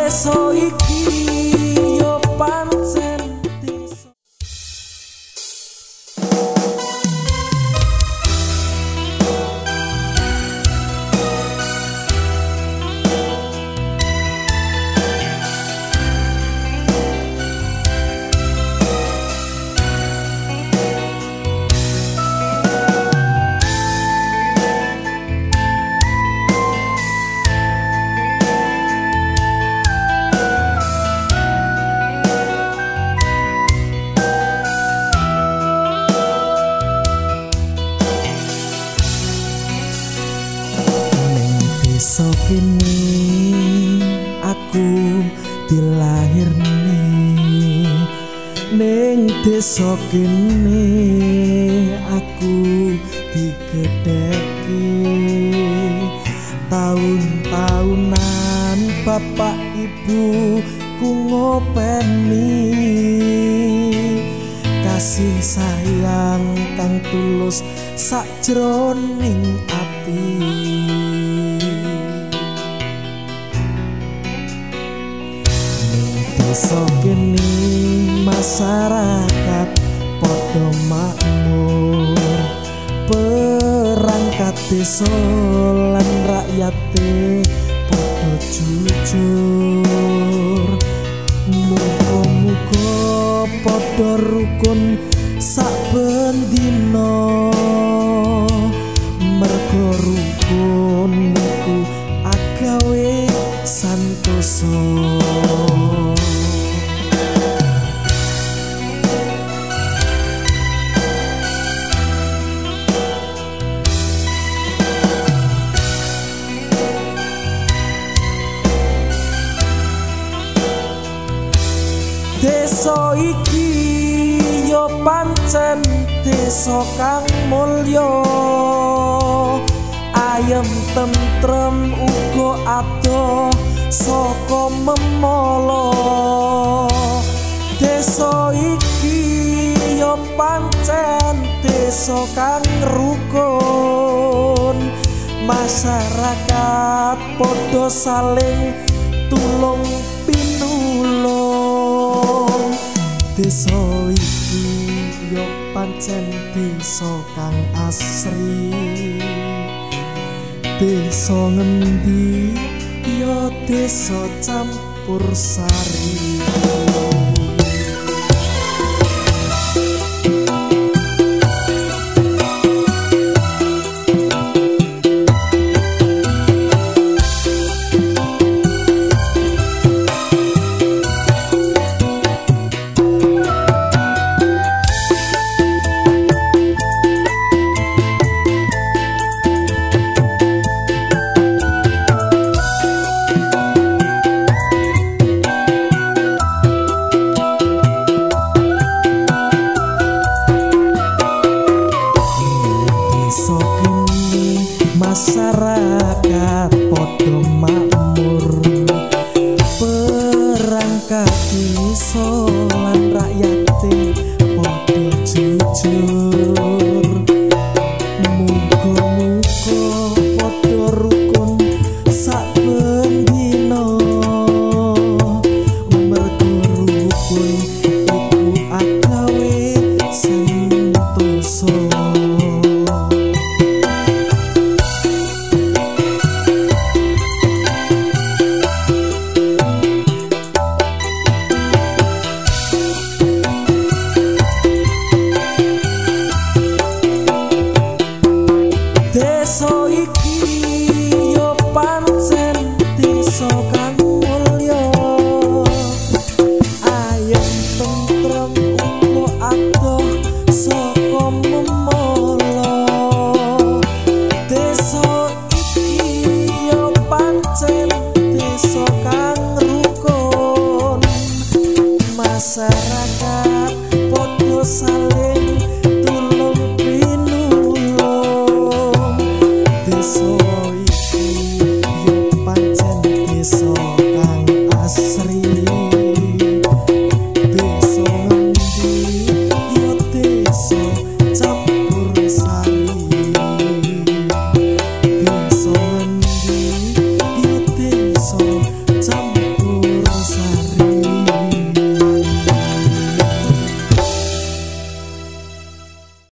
Deso iki yo pancen deso. Deso kene aku dilahirne, ning deso kene aku digedheke. Taun-taunan bapak ibu ku ngopeni kasih sayang kang tulus sakjroning ati. Deso kene masyarakat padha makmur, perangkat desa lan rakyate padha jujur. Muga-muga padha rukun saben dina, merga rukun niku agawe santoso. Deso iki yo pancen deso kang mulya, ayem tentrem uga adoh saka memala. Deso iki yo pancen deso kang rukun, masyarakat padha saling tulung pinulung. Deso iki yo pancen deso kang asri, deso ngendi yo deso campur sari.